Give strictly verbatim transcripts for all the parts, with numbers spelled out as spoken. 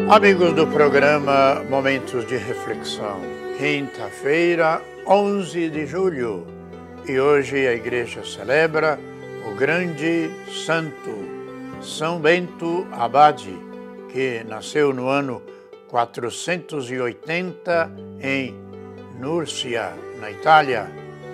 Amigos do programa Momentos de Reflexão, quinta-feira, onze de julho, e hoje a Igreja celebra o grande santo São Bento Abade, que nasceu no ano quatrocentos e oitenta em Núrcia, na Itália.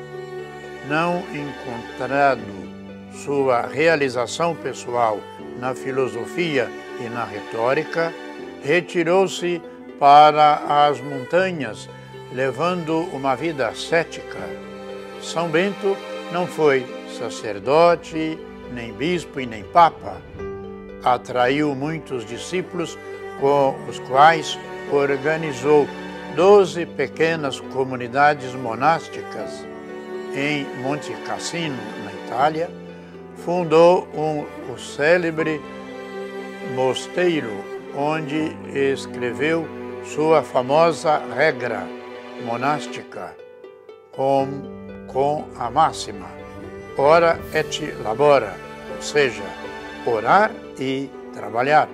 Não encontrando sua realização pessoal na filosofia e na retórica, retirou-se para as montanhas, levando uma vida ascética. São Bento não foi sacerdote, nem bispo e nem papa. Atraiu muitos discípulos, com os quais organizou doze pequenas comunidades monásticas em Monte Cassino, na Itália. Fundou um, o célebre mosteiro, onde escreveu sua famosa regra monástica, com, com a máxima ora et labora, ou seja, orar e trabalhar.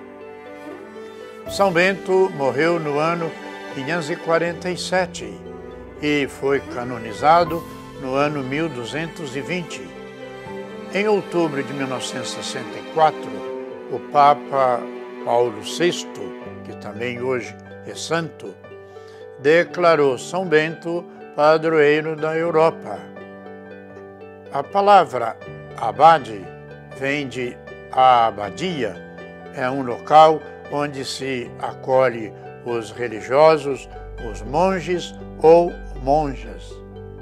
São Bento morreu no ano quinhentos e quarenta e sete e foi canonizado no ano mil duzentos e vinte. Em outubro de mil novecentos e sessenta e quatro, o Papa Paulo sexto, que também hoje é santo, declarou São Bento padroeiro da Europa. A palavra abade vem de abadia, é um local onde se acolhe os religiosos, os monges ou monjas.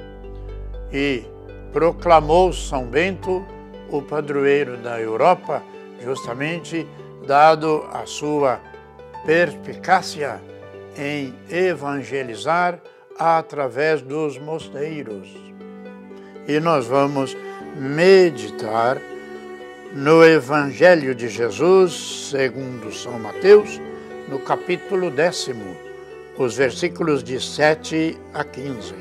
E proclamou São Bento o padroeiro da Europa, justamente dado a sua perspicácia em evangelizar através dos mosteiros. E nós vamos meditar no Evangelho de Jesus, segundo São Mateus, no capítulo décimo, os versículos de sete a quinze.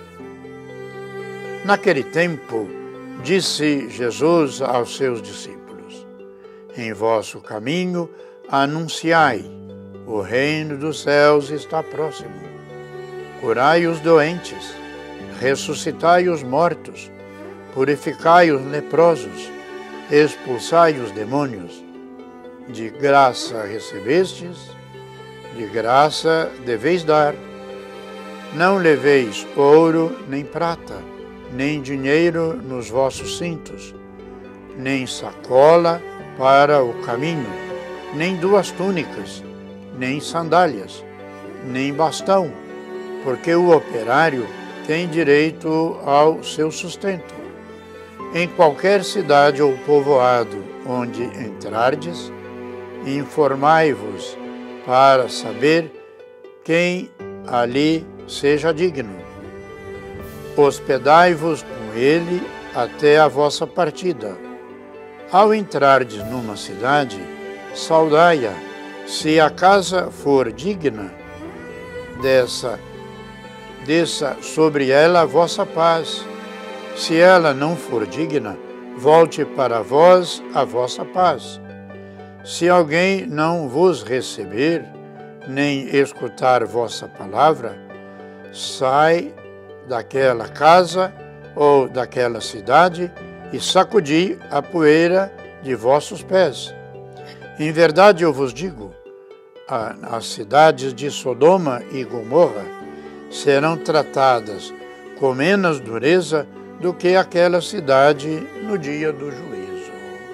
Naquele tempo, disse Jesus aos seus discípulos: em vosso caminho anunciai, o reino dos céus está próximo. Curai os doentes, ressuscitai os mortos, purificai os leprosos, expulsai os demônios. De graça recebestes, de graça deveis dar. Não leveis ouro nem prata, nem dinheiro nos vossos cintos, nem sacola para o caminho, nem duas túnicas, nem sandálias, nem bastão, porque o operário tem direito ao seu sustento. Em qualquer cidade ou povoado onde entrardes, informai-vos para saber quem ali seja digno. Hospedai-vos com ele até a vossa partida. Ao entrardes numa cidade, saudai-a. Se a casa for digna, dessa, desça sobre ela a vossa paz. Se ela não for digna, volte para vós a vossa paz. Se alguém não vos receber, nem escutar vossa palavra, sai daquela casa ou daquela cidade e sacudi a poeira de vossos pés. Em verdade eu vos digo, as cidades de Sodoma e Gomorra serão tratadas com menos dureza do que aquela cidade no dia do juízo.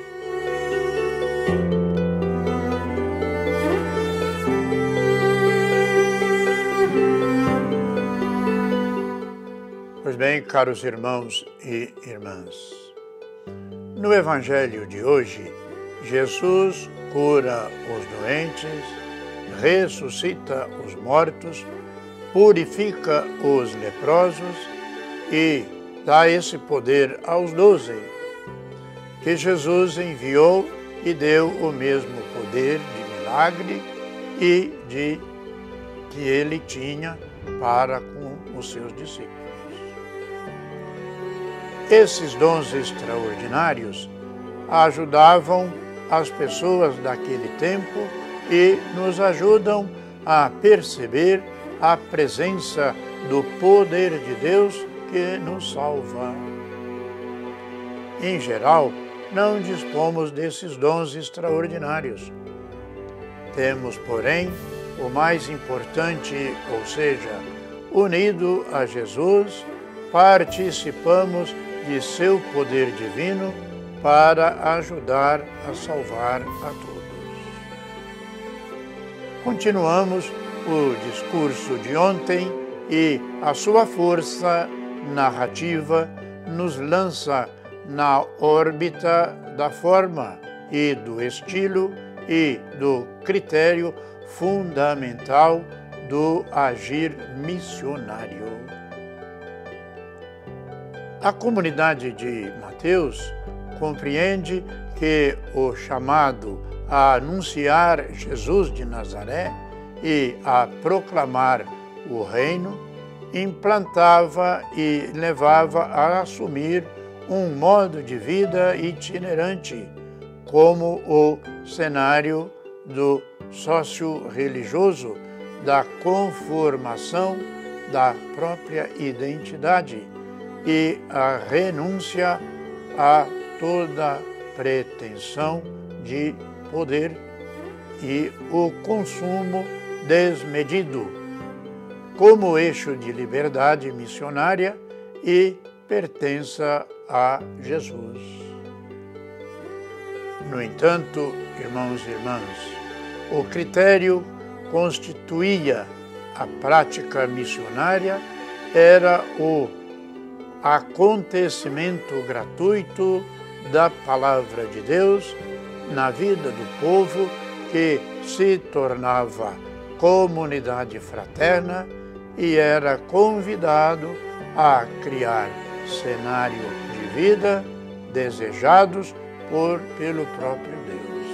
Pois bem, caros irmãos e irmãs, no Evangelho de hoje, Jesus cura os doentes, ressuscita os mortos, purifica os leprosos e dá esse poder aos doze, que Jesus enviou e deu o mesmo poder de milagre e de que ele tinha para com os seus discípulos. Esses dons extraordinários ajudavam as pessoas daquele tempo e nos ajudam a perceber a presença do poder de Deus que nos salva. Em geral, não dispomos desses dons extraordinários. Temos, porém, o mais importante, ou seja, unido a Jesus, participamos de seu poder divino para ajudar a salvar a todos. Continuamos o discurso de ontem e a sua força narrativa nos lança na órbita da forma e do estilo e do critério fundamental do agir missionário. A comunidade de Mateus compreende que o chamado a anunciar Jesus de Nazaré e a proclamar o reino implantava e levava a assumir um modo de vida itinerante, como o cenário do sócio-religioso, da conformação da própria identidade e a renúncia a toda pretensão de poder e o consumo desmedido, como eixo de liberdade missionária e pertença a Jesus. No entanto, irmãos e irmãs, o critério constituía a prática missionária era o acontecimento gratuito da palavra de Deus na vida do povo que se tornava comunidade fraterna e era convidado a criar cenário de vida desejados por, pelo próprio Deus.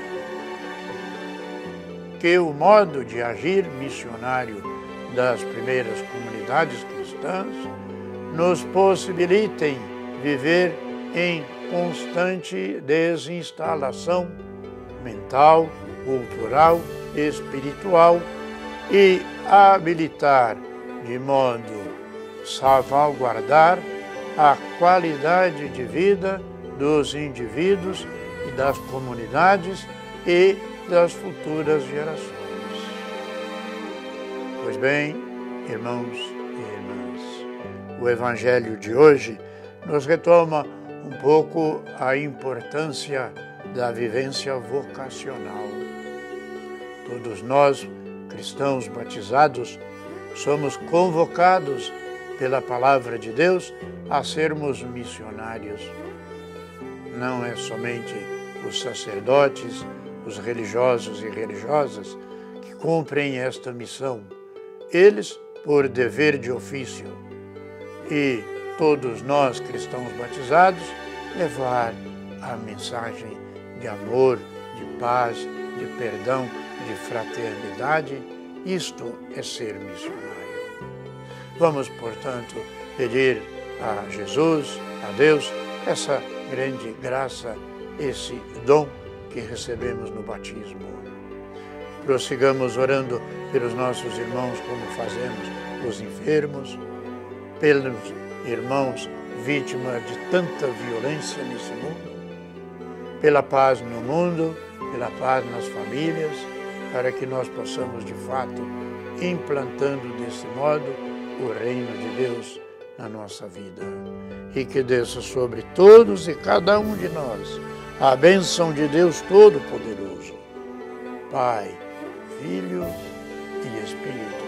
Que o modo de agir missionário das primeiras comunidades cristãs nos possibilitem viver em constante desinstalação mental, cultural, espiritual e habilitar de modo salvaguardar a qualidade de vida dos indivíduos e das comunidades e das futuras gerações. Pois bem, irmãos e irmãs, o Evangelho de hoje nos retoma um pouco a importância da vivência vocacional. Todos nós, cristãos batizados, somos convocados pela palavra de Deus a sermos missionários. Não é somente os sacerdotes, os religiosos e religiosas que cumprem esta missão, eles por dever de ofício, e todos nós, cristãos batizados, levar a mensagem de amor, de paz, de perdão, de fraternidade. Isto é ser missionário. Vamos, portanto, pedir a Jesus, a Deus, essa grande graça, esse dom que recebemos no batismo. Prossigamos orando pelos nossos irmãos, como fazemos os enfermos, pelos irmãos vítimas de tanta violência nesse mundo, pela paz no mundo, pela paz nas famílias, para que nós possamos, de fato, implantando desse modo o reino de Deus na nossa vida. E que desça sobre todos e cada um de nós a bênção de Deus Todo-Poderoso, Pai, Filho e Espírito